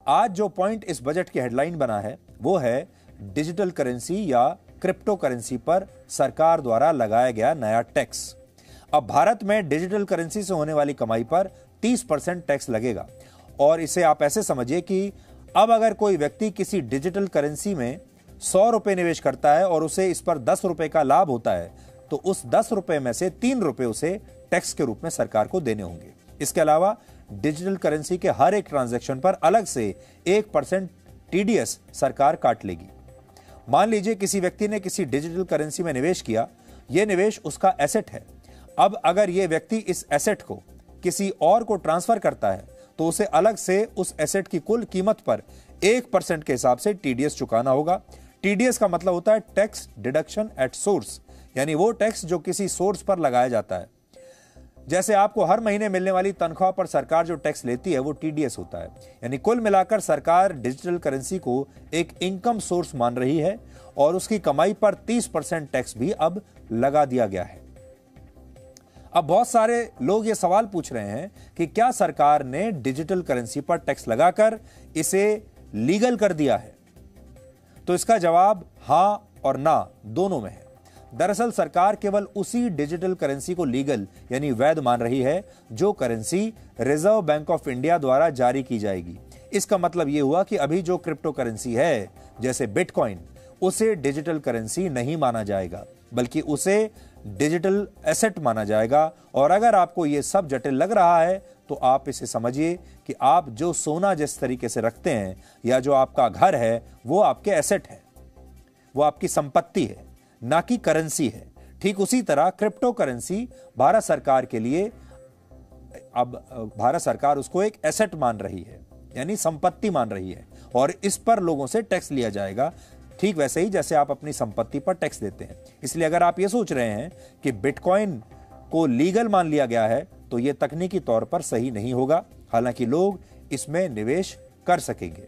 आज जो पॉइंट इस बजट की हेडलाइन बना है वो है डिजिटल करेंसी या क्रिप्टो करेंसी पर सरकार द्वारा लगाया गया नया टैक्स। अब भारत में डिजिटल करेंसी से होने वाली कमाई पर 30% टैक्स लगेगा और इसे आप ऐसे समझिए कि अब अगर कोई व्यक्ति किसी डिजिटल करेंसी में 100 रुपए निवेश करता है और उसे इस पर 10 रुपए का लाभ होता है तो उस 10 रुपए में से 3 रुपए उसे टैक्स के रूप में सरकार को देने होंगे। इसके अलावा डिजिटल करेंसी के हर एक ट्रांजैक्शन पर अलग से 1% टीडीएस सरकार काट लेगी। मान लीजिए किसी व्यक्ति ने किसी डिजिटल करेंसी में निवेश किया, यह निवेश उसका एसेट है। अब अगर यह व्यक्ति इस एसेट को किसी और को ट्रांसफर करता है तो उसे अलग से उस एसेट की कुल कीमत पर 1% के हिसाब से टीडीएस चुकाना होगा। टीडीएस का मतलब होता है टैक्स डिडक्शन एट सोर्स, यानी वो टैक्स जो किसी सोर्स पर लगाया जाता है। जैसे आपको हर महीने मिलने वाली तनख्वाह पर सरकार जो टैक्स लेती है वो टीडीएस होता है। यानी कुल मिलाकर सरकार डिजिटल करेंसी को एक इनकम सोर्स मान रही है और उसकी कमाई पर 30% टैक्स भी अब लगा दिया गया है। अब बहुत सारे लोग ये सवाल पूछ रहे हैं कि क्या सरकार ने डिजिटल करेंसी पर टैक्स लगाकर इसे लीगल कर दिया है? तो इसका जवाब हां और ना दोनों में है। दरअसल सरकार केवल उसी डिजिटल करेंसी को लीगल यानी वैध मान रही है जो currency reserve bank of India द्वारा जारी की जाएगी। इसका मतलब यह हुआ कि अभी जो क्रिप्टो करेंसी है जैसे बिटकॉइन, उसे डिजिटल करेंसी नहीं माना जाएगा बल्कि उसे डिजिटल एसेट माना जाएगा। और अगर आपको यह सब जटिल लग रहा है तो आप इसे समझिए कि आप जो सोना जिस तरीके से रखते हैं या जो आपका घर है वो आपके एसेट है, वो आपकी संपत्ति है, ना कि करेंसी है। ठीक उसी तरह क्रिप्टो करेंसी भारत सरकार के लिए अब भारत सरकार उसको एक एसेट मान रही है, यानी संपत्ति मान रही है और इस पर लोगों से टैक्स लिया जाएगा, ठीक वैसे ही जैसे आप अपनी संपत्ति पर टैक्स देते हैं। इसलिए अगर आप ये सोच रहे हैं कि बिटकॉइन को लीगल मान लिया गया है तो यह तकनीकी तौर पर सही नहीं होगा, हालांकि लोग इसमें निवेश कर सकेंगे।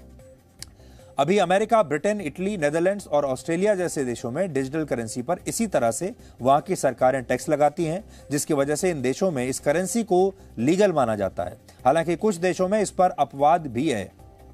अभी अमेरिका, ब्रिटेन, इटली, नेदरलैंड्स और ऑस्ट्रेलिया जैसे देशों में डिजिटल करेंसी पर इसी तरह से वहां की सरकारें टैक्स लगाती हैं, जिसकी वजह से इन देशों में इस करेंसी को लीगल माना जाता है। हालांकि कुछ देशों में इस पर अपवाद भी है।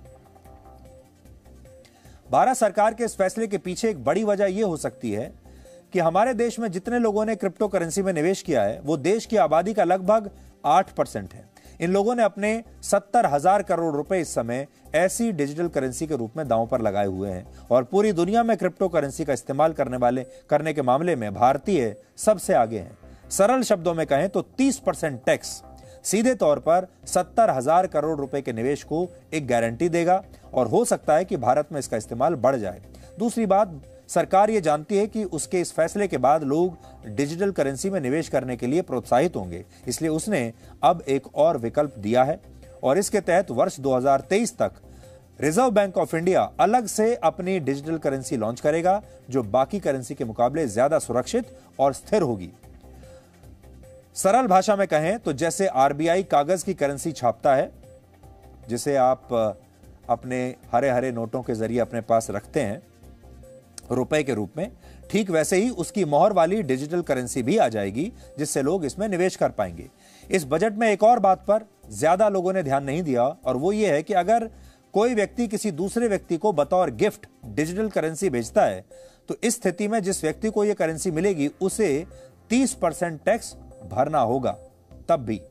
भारत सरकार के इस फैसले के पीछे एक बड़ी वजह यह हो सकती है कि हमारे देश में जितने लोगों ने क्रिप्टो करेंसी में निवेश किया है वो देश की आबादी का लगभग 8% है। इन लोगों ने अपने 70,000 करोड़ रुपए इस समय ऐसी डिजिटल करेंसी के रूप में दांव पर लगाए हुए हैं और पूरी दुनिया में क्रिप्टो करेंसी का इस्तेमाल करने के मामले में भारतीय सबसे आगे हैं। सरल शब्दों में कहें तो 30% टैक्स सीधे तौर पर 70,000 करोड़ रुपए के निवेश को एक गारंटी देगा और हो सकता है कि भारत में इसका इस्तेमाल बढ़ जाए। दूसरी बात, सरकार ये जानती है कि उसके इस फैसले के बाद लोग डिजिटल करेंसी में निवेश करने के लिए प्रोत्साहित होंगे, इसलिए उसने अब एक और विकल्प दिया है और इसके तहत वर्ष 2023 तक रिजर्व बैंक ऑफ इंडिया अलग से अपनी डिजिटल करेंसी लॉन्च करेगा जो बाकी करेंसी के मुकाबले ज्यादा सुरक्षित और स्थिर होगी। सरल भाषा में कहें तो जैसे आरबीआई कागज की करेंसी छापता है जिसे आप अपने हरे हरे नोटों के जरिए अपने पास रखते हैं रुपए के रूप में, ठीक वैसे ही उसकी मोहर वाली डिजिटल करेंसी भी आ जाएगी जिससे लोग इसमें निवेश कर पाएंगे। इस बजट में एक और बात पर ज्यादा लोगों ने ध्यान नहीं दिया और वो ये है कि अगर कोई व्यक्ति किसी दूसरे व्यक्ति को बतौर गिफ्ट डिजिटल करेंसी भेजता है तो इस स्थिति में जिस व्यक्ति को यह करेंसी मिलेगी उसे 30% टैक्स भरना होगा। तब भी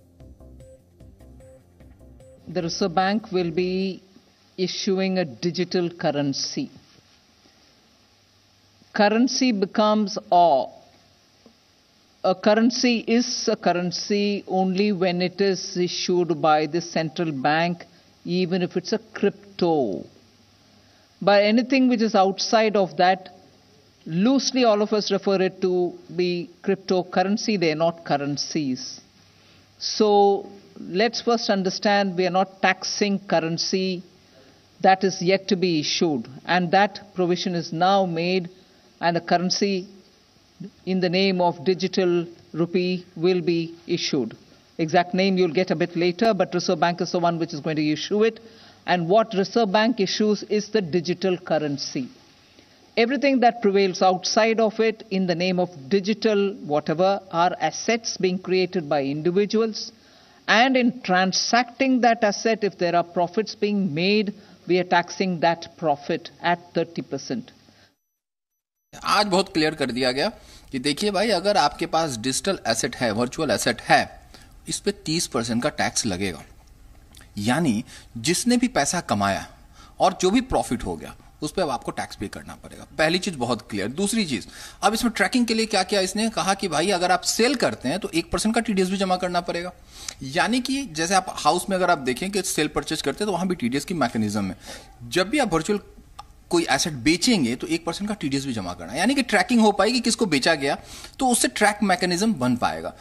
The Reserve Bank will be issuing a digital currency. Currency becomes a currency is a currency only when it is issued by the central bank, even if it's a crypto. But anything which is outside of that, loosely all of us refer it to be cryptocurrency. They are not currencies. So let's first understand we are not taxing currency that is yet to be issued, and that provision is now made, and a currency in the name of digital rupee will be issued. Exact name you'll get a bit later, but Reserve Bank is the one which is going to issue it. And what Reserve Bank issues is the digital currency. Everything that prevails outside of it in the name of digital whatever are assets being created by individuals, And in transacting that asset, if there are profits being made, we are taxing that profit at 30%. आज बहुत clear कर दिया गया कि देखिए भाई, अगर आपके पास डिजिटल एसेट है, वर्चुअल एसेट है, इस पे 30% का टैक्स लगेगा। यानी जिसने भी पैसा कमाया और जो भी प्रॉफिट हो गया उस पर अब आपको टैक्स पे करना पड़ेगा। पहली चीज बहुत क्लियर। दूसरी चीज, अब इसमें ट्रैकिंग के लिए क्या किया, इसने कहा कि भाई अगर आप सेल करते हैं तो 1% का टीडीएस भी जमा करना पड़ेगा। यानी कि जैसे आप हाउस में अगर आप देखें कि सेल परचेज करते हैं तो वहां भी टीडीएस की मैकेनिज्म है। जब भी आप वर्चुअल कोई एसेट बेचेंगे तो 1% का टीडीएस भी जमा करना है। यानी कि ट्रैकिंग हो पाएगी किसको बेचा गया, तो उससे ट्रैक मैकेनिज्म बन पाएगा।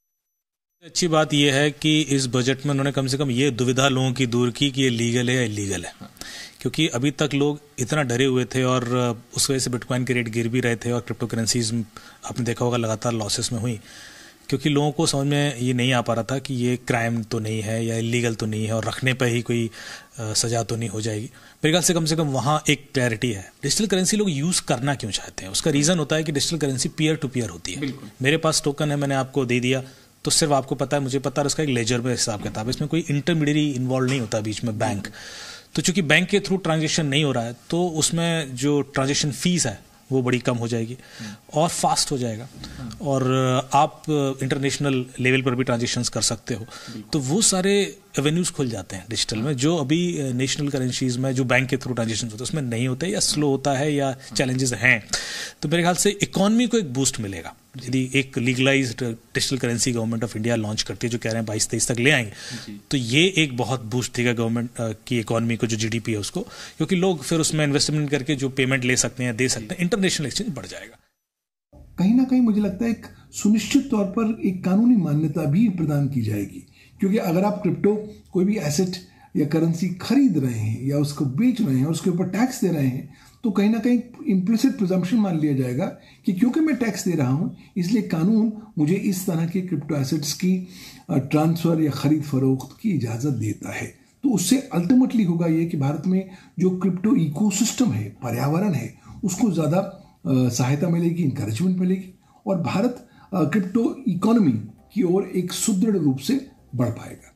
अच्छी बात यह है कि इस बजट में उन्होंने कम से कम ये दुविधा लोगों की दूर की कि ये लीगल है या इलीगल है, क्योंकि अभी तक लोग इतना डरे हुए थे और उस वजह से बिटकॉइन के रेट गिर भी रहे थे और क्रिप्टो करेंसीज आपने देखा होगा लगातार लॉसेस में हुई, क्योंकि लोगों को समझ में ये नहीं आ पा रहा था कि ये क्राइम तो नहीं है या इलीगल तो नहीं है और रखने पर ही कोई सजा तो नहीं हो जाएगी। मेरे ख्याल से कम वहाँ एक क्लैरिटी है। डिजिटल करेंसी लोग यूज़ करना क्यों चाहते हैं, उसका रीज़न होता है कि digital currency peer to peer होती है। मेरे पास टोकन है, मैंने आपको दे दिया तो सिर्फ आपको पता है, मुझे पता है, उसका एक लेजर में हिसाब किताब है, इसमें कोई इंटरमीडियरी इन्वॉल्व नहीं होता बीच में बैंक। तो चूंकि बैंक के थ्रू ट्रांजेक्शन नहीं हो रहा है तो उसमें जो ट्रांजेक्शन फीस है वो बड़ी कम हो जाएगी और फास्ट हो जाएगा और आप इंटरनेशनल लेवल पर भी ट्रांजेक्शन्स कर सकते हो। तो वो सारे एवेन्यूज खुल जाते हैं डिजिटल में, जो अभी नेशनल करेंसीज में जो बैंक के थ्रू ट्रांजेक्शन होते हैं उसमें नहीं होते या स्लो होता है या चैलेंजेस हैं। तो मेरे ख्याल से इकोनॉमी को एक बूस्ट मिलेगा यदि एक legalized digital currency government of India launch करती है, जो कह रहे हैं 22-23 तक ले आएंगे, तो ये एक बहुत बूस्ट देगा गवर्नमेंट की इकोनॉमी को, जो जीडीपी है उसको, क्योंकि लोग फिर उसमें इन्वेस्टमेंट करके जो पेमेंट ले सकते हैं, दे सकते हैं, इंटरनेशनल एक्सचेंज बढ़ जाएगा। कहीं ना कहीं मुझे लगता है एक सुनिश्चित तौर पर एक कानूनी मान्यता भी प्रदान की जाएगी, क्योंकि अगर आप क्रिप्टो कोई भी एसेट या करेंसी खरीद रहे हैं या उसको बेच रहे हैं और उसके ऊपर टैक्स दे रहे हैं, तो कहीं ना कहीं इम्प्लिसिट प्रिजम्पशन मान लिया जाएगा कि क्योंकि मैं टैक्स दे रहा हूं इसलिए कानून मुझे इस तरह के क्रिप्टो एसेट्स की ट्रांसफर या खरीद फरोख्त की इजाजत देता है। तो उससे अल्टीमेटली होगा ये कि भारत में जो क्रिप्टो इकोसिस्टम है, पर्यावरण है, उसको ज़्यादा सहायता मिलेगी, इंकरेजमेंट मिलेगी और भारत क्रिप्टो इकोनॉमी की ओर एक सुदृढ़ रूप से बढ़ पाएगा।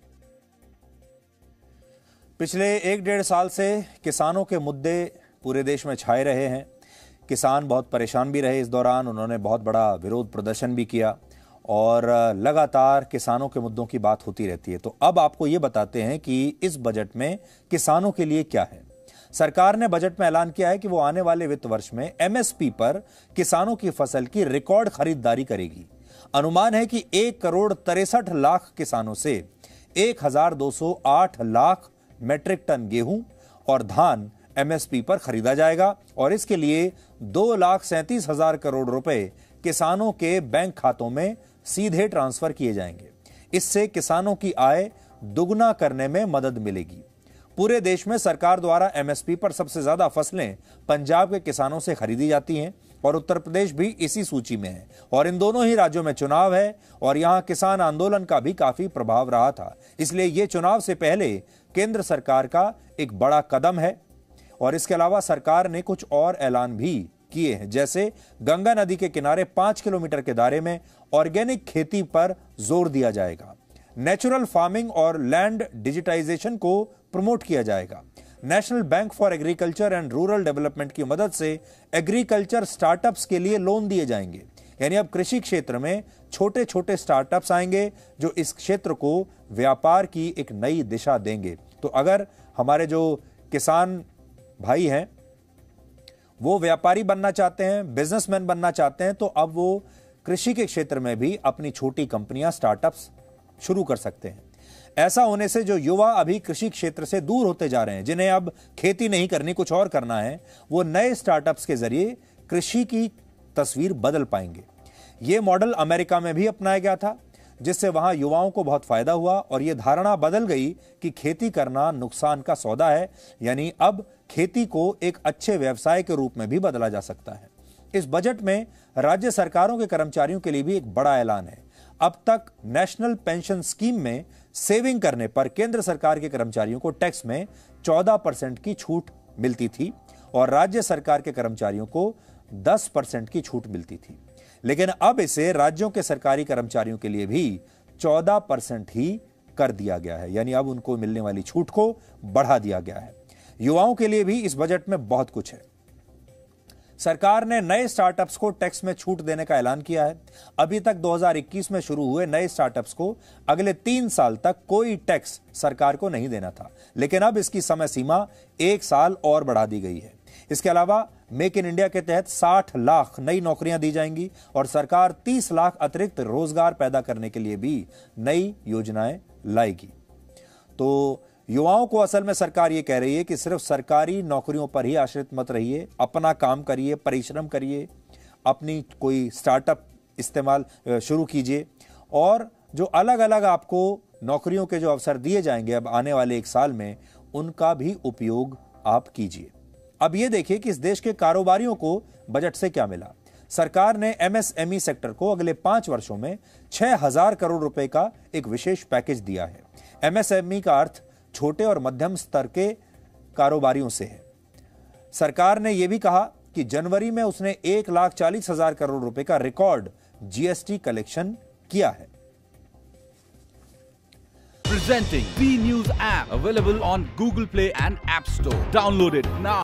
पिछले 1-1.5 साल से किसानों के मुद्दे पूरे देश में छाए रहे हैं। किसान बहुत परेशान भी रहे इस दौरान, उन्होंने बहुत बड़ा विरोध प्रदर्शन भी किया और लगातार किसानों के मुद्दों की बात होती रहती है। तो अब आपको ये बताते हैं कि इस बजट में किसानों के लिए क्या है। सरकार ने बजट में ऐलान किया है कि वो आने वाले वित्त वर्ष में एमएसपी पर किसानों की फसल की रिकॉर्ड खरीदारी करेगी। अनुमान है कि 1,63,00,000 किसानों से 1,208 लाख मेट्रिक टन गेहूं और धान एमएसपी पर खरीदा जाएगा और इसके लिए 2,37,000 करोड़ रुपए किसानों के बैंक खातों में सीधे ट्रांसफर किए जाएंगे। इससे किसानों की आय दुगना करने में मदद मिलेगी। पूरे देश में सरकार द्वारा एमएसपी पर सबसे ज्यादा फसलें पंजाब के किसानों से खरीदी जाती हैं और उत्तर प्रदेश भी इसी सूची में है और इन दोनों ही राज्यों में चुनाव है और यहां किसान आंदोलन का भी काफी प्रभाव रहा था। इसलिए यह चुनाव से पहले केंद्र सरकार का एक बड़ा कदम है और इसके अलावा सरकार ने कुछ और ऐलान भी किए हैं, जैसे गंगा नदी के किनारे 5 किलोमीटर के दायरे में ऑर्गेनिक खेती पर जोर दिया जाएगा। नेचुरल फार्मिंग और लैंड डिजिटाइजेशन को प्रमोट किया जाएगा। National bank for agriculture and rural development की मदद से एग्रीकल्चर स्टार्टअप्स के लिए लोन दिए जाएंगे। यानी अब कृषि क्षेत्र में छोटे छोटे स्टार्टअप्स आएंगे जो इस क्षेत्र को व्यापार की एक नई दिशा देंगे। तो अगर हमारे जो किसान भाई हैं वो व्यापारी बनना चाहते हैं, बिजनेसमैन बनना चाहते हैं, तो अब वो कृषि के क्षेत्र में भी अपनी छोटी कंपनियां, स्टार्टअप्स शुरू कर सकते हैं। ऐसा होने से जो युवा अभी कृषि क्षेत्र से दूर होते जा रहे हैं, जिन्हें अब खेती नहीं करनी, कुछ और करना है, वो नए स्टार्टअप्स के जरिए कृषि की तस्वीर बदल पाएंगे। यह मॉडल अमेरिका में भी अपनाया गया था, जिससे वहां युवाओं को बहुत फायदा हुआ और यह धारणा बदल गई कि खेती करना नुकसान का सौदा है। यानी अब खेती को एक अच्छे व्यवसाय के रूप में भी बदला जा सकता है। इस बजट में राज्य सरकारों के कर्मचारियों के लिए भी एक बड़ा ऐलान है। अब तक नेशनल पेंशन स्कीम में सेविंग करने पर केंद्र सरकार के कर्मचारियों को टैक्स में 14% की छूट मिलती थी और राज्य सरकार के कर्मचारियों को 10% की छूट मिलती थी, लेकिन अब इसे राज्यों के सरकारी कर्मचारियों के लिए भी 14% ही कर दिया गया है, यानी अब उनको मिलने वाली छूट को बढ़ा दिया गया है। युवाओं के लिए भी इस बजट में बहुत कुछ है। सरकार ने नए स्टार्टअप्स को टैक्स में छूट देने का ऐलान किया है। अभी तक 2021 में शुरू हुए नए स्टार्टअप्स को अगले 3 साल तक कोई टैक्स सरकार को नहीं देना था, लेकिन अब इसकी समय सीमा 1 साल और बढ़ा दी गई है। इसके अलावा मेक इन इंडिया के तहत 60 लाख नई नौकरियां दी जाएंगी और सरकार 30 लाख अतिरिक्त रोजगार पैदा करने के लिए भी नई योजनाएं लाएगी। तो युवाओं को असल में सरकार ये कह रही है कि सिर्फ सरकारी नौकरियों पर ही आश्रित मत रहिए, अपना काम करिए, परिश्रम करिए, अपनी कोई स्टार्टअप इस्तेमाल शुरू कीजिए और जो अलग अलग आपको नौकरियों के जो अवसर दिए जाएंगे अब आने वाले 1 साल में, उनका भी उपयोग आप कीजिए। अब ये देखिए कि इस देश के कारोबारियों को बजट से क्या मिला। सरकार ने एमएसएमई सेक्टर को अगले 5 वर्षों में 6,000 करोड़ रुपए का एक विशेष पैकेज दिया है। एमएसएमई का अर्थ छोटे और मध्यम स्तर के कारोबारियों से है। सरकार ने यह भी कहा कि जनवरी में उसने 1,40,000 करोड़ रुपए का रिकॉर्ड जीएसटी कलेक्शन किया है। Presenting B News app available on Google Play and App Store. Download it now.